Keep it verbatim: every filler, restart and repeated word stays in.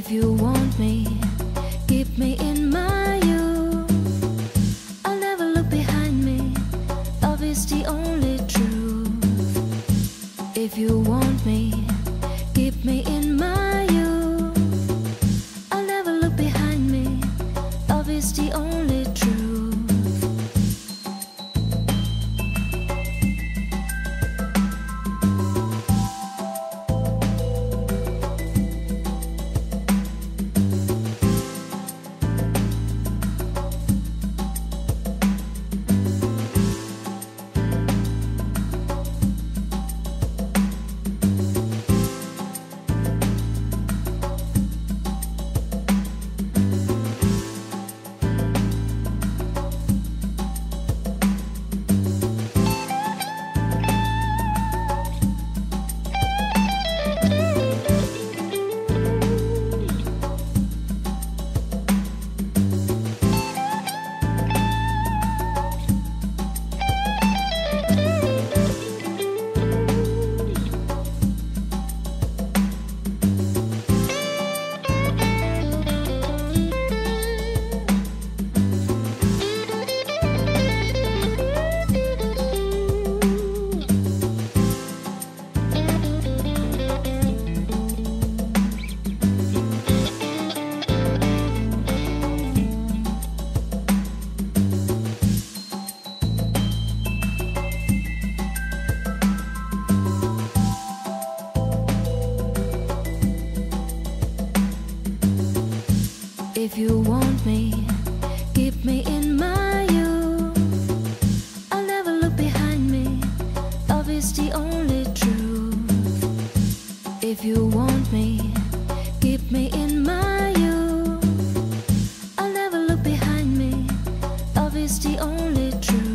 If you want me, keep me in my youth. I'll never look behind me, love is the only truth. If you want me, keep me in my youth. I'll never look behind me, love is the only truth. If you want me, keep me in my youth. I'll never look behind me, love is the only truth. If you want me, keep me in my youth. I'll never look behind me, love is the only truth.